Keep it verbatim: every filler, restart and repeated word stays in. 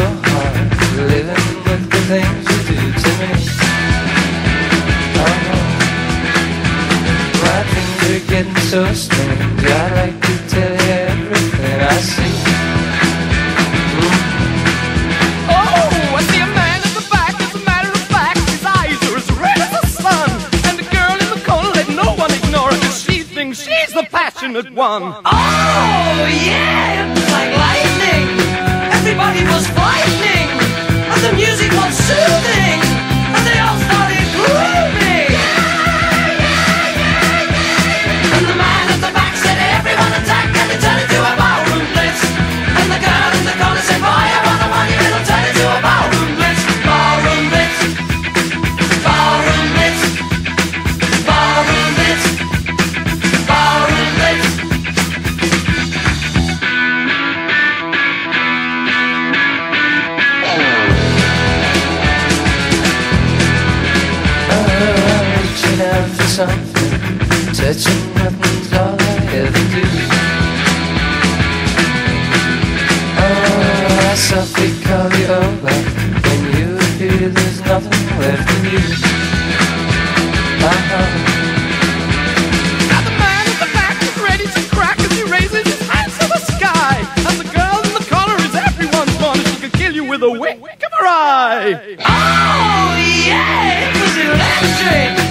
hard, living with the things you do to me. Oh no, my things are getting so strange. I'd like to tell you everything I see. Oh, I see a man at the back. As a matter of fact, his eyes are as red as the sun. And the girl in the corner, let no one ignore her, 'cause she thinks she's the passionate one. Oh, yeah, it was like lightning. Everybody was frightening, and the music was soothing, and they all started grooving. And the man at the back said, everyone attack, and it turned into a ballroom blitz. And the girl in the corner said, boy, I want the money, it'll turn into a ballroom blitz. Ballroom blitz, ballroom blitz, ballroom blitz, ballroom blitz. Reaching out for something, touching nothing's all I ever do. Oh, I softly call you over, when you appear there's nothing left of you. Uh-huh. Now the man at the back is ready to crack as he raises his hands to the sky. And the girl in the corner is everyone's one, and she could kill you with a wink of her eye. Oh, yeah, it was electric.